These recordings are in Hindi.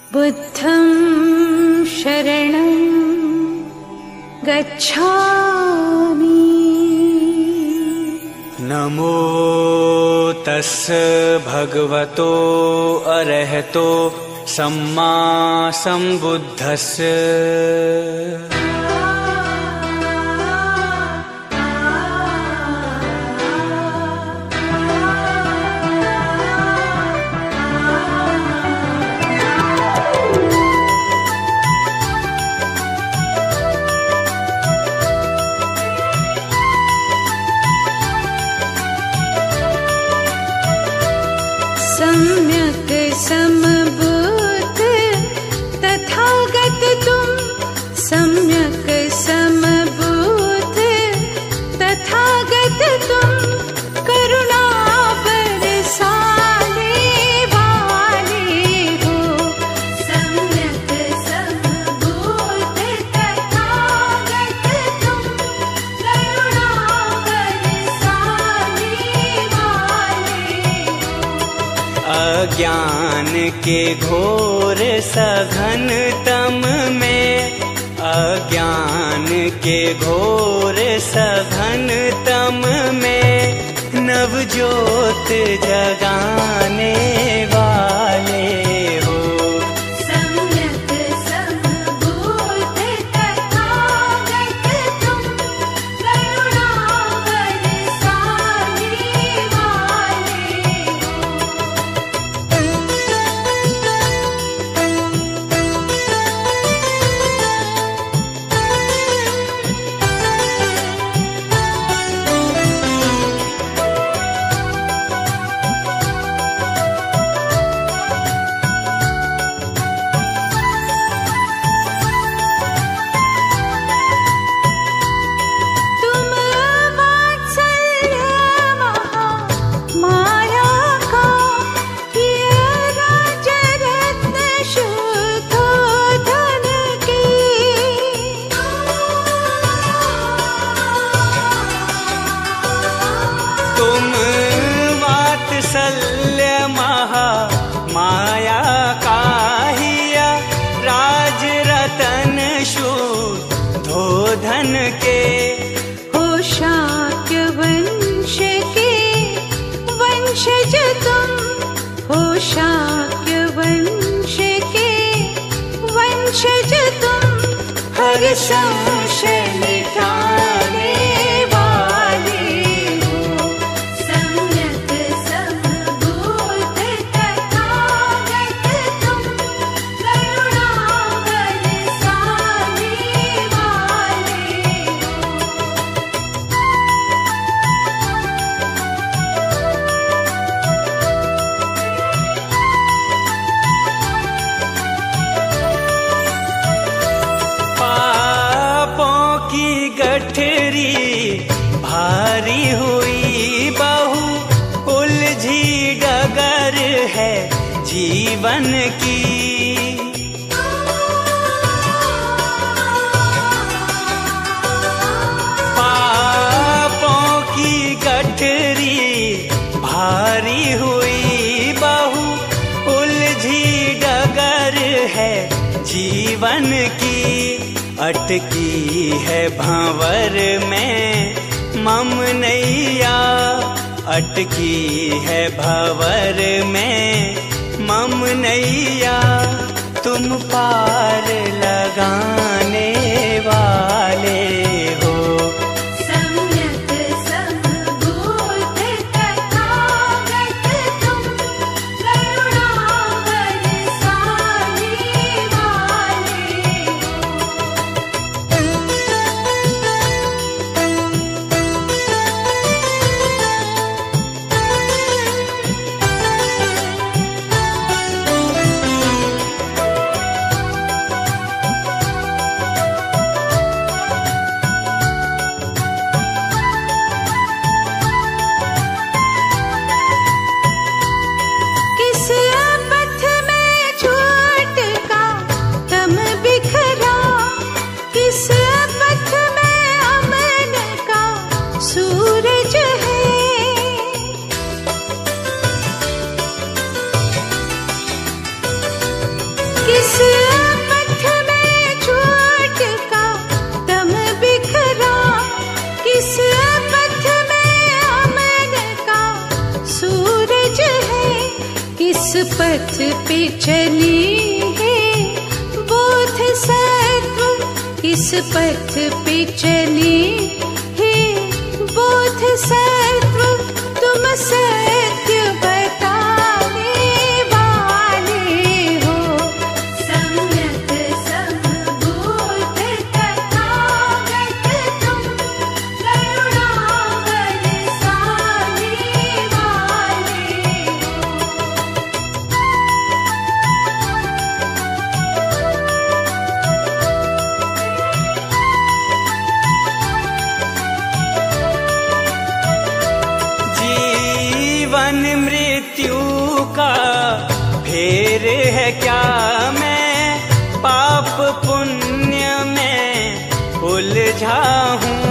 बुद्धं शरणं गच्छामि। नमो तस्य भगवतो अरहतो सम्मा सम्बुद्धस्य। सम्यक् समबुद्ध तथागत तुम, सम्यक् समबुद्ध तथागत तुम, करुणा बरसाने वाले हो। सम्यक् समबुद्ध तथागत तुम, करुणा बरसाने वाले हो। अज्ञान के घोर सघन तम में, अज्ञान के घोर सघन तम में, नवज्योत जगाने वाले हो। सम्यक् समबुद्ध तथागत तुम, करुणा बरसाने वाले हो। तुम वात्सल्य महामाया का, ये राजरत्न शुद्धोधन के। तुम वात्सल्य महामाया का हिया, राज रतन शुद्धोधन के। हो शाक्य वंश के वंशज तुम, हो शाक्य वंश के वंशज तुम, हर संशय मिटाने वाले हो। सम्यक् समबुद्ध तथागत तुम, करुणा बरसाने वाले हो। पापों की गठरी भारी हुई बहु, उलझी डगर है जीवन की। पापों की गठरी भारी हुई बहु, उलझी डगर है जीवन की। अटकी है भंवर में मम नैया, अटकी है भंवर में मम नैया। तुम पार लगाने वाले हो। सम्यक् समबुद्ध तथागत तुम, करुणा बरसाने वाले हो। किस पथ में झूठ का दम बिखरा, किस पथ में अमन का सूरज है, किस पथ पे चली है बोध सत्व, किस पथ पे चली है बोध सत्व। तुम सत्य बताने वाले हो, सम्यक समबोध तथागत तुम, करुणा बरसाने वाले हो। जीवन मृत्यु का फेर है क्या, मैं पाप पुण्य में उलझा हूँ।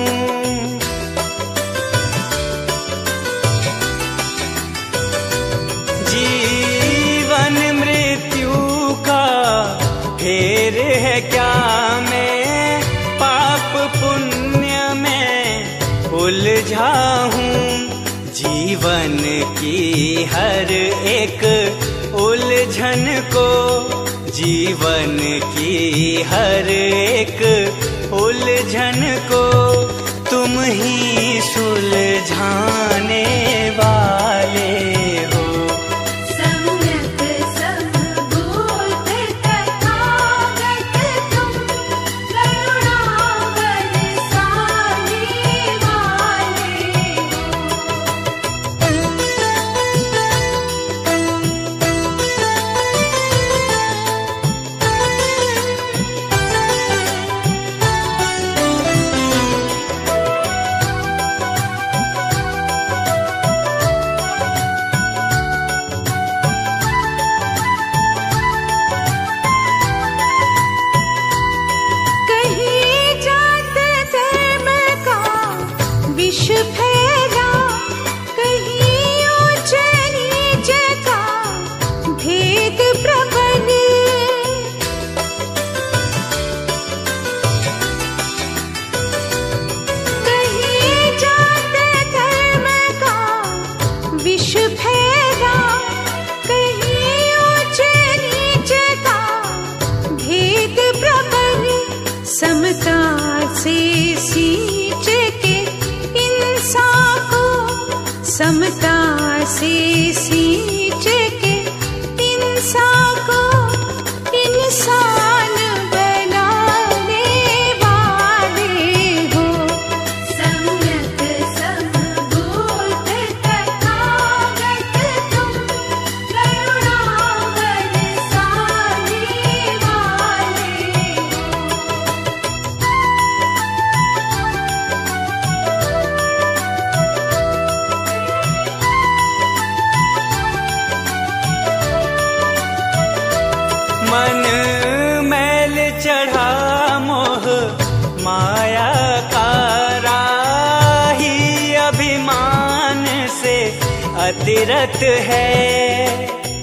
जीवन मृत्यु का फेर है क्या, मैं पाप पुण्य में उलझा हूँ। जीवन की हर एक उलझन को, जीवन की हर एक उलझन को तुम ही सुलझाने वाले हो। सम्यक समबोध तथागत तुम, करुणा बरसाने वाले कहीं जात धर्म का विष फैला, कहीं ऊंच नीच का भेद प्रबल, कहीं जात धर्म का विष फैला, कहीं ऊंच नीच का भेद प्रबल। समता से सींच के इंसान को, समता से सींच के इंसान को इंसान बनाने वाले हो। सम्यक समबोध तथागत तुम, करुणा बरसाने वाले हो। मन मैल चढ़ा मोह माया का राही, अभिमान से अतिरत है।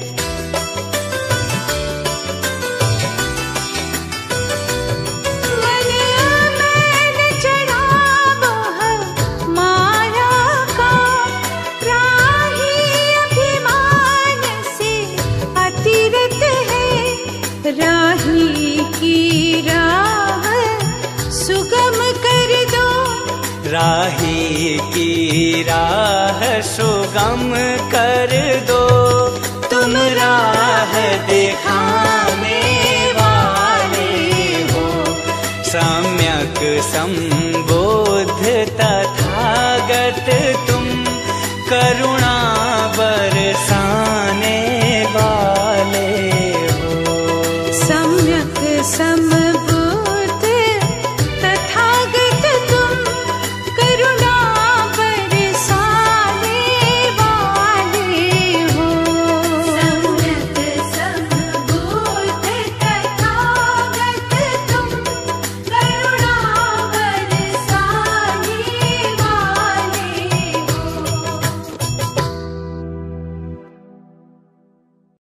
मन मैल चढ़ा मोह माया का राही, अभिमान से अतिरत है। राही की राह सुगम कर दो, राही की राह सुगम कर दो, तुम राह दिखाने वाले हो। सम्यक संबोध तथागत तुम, करुणा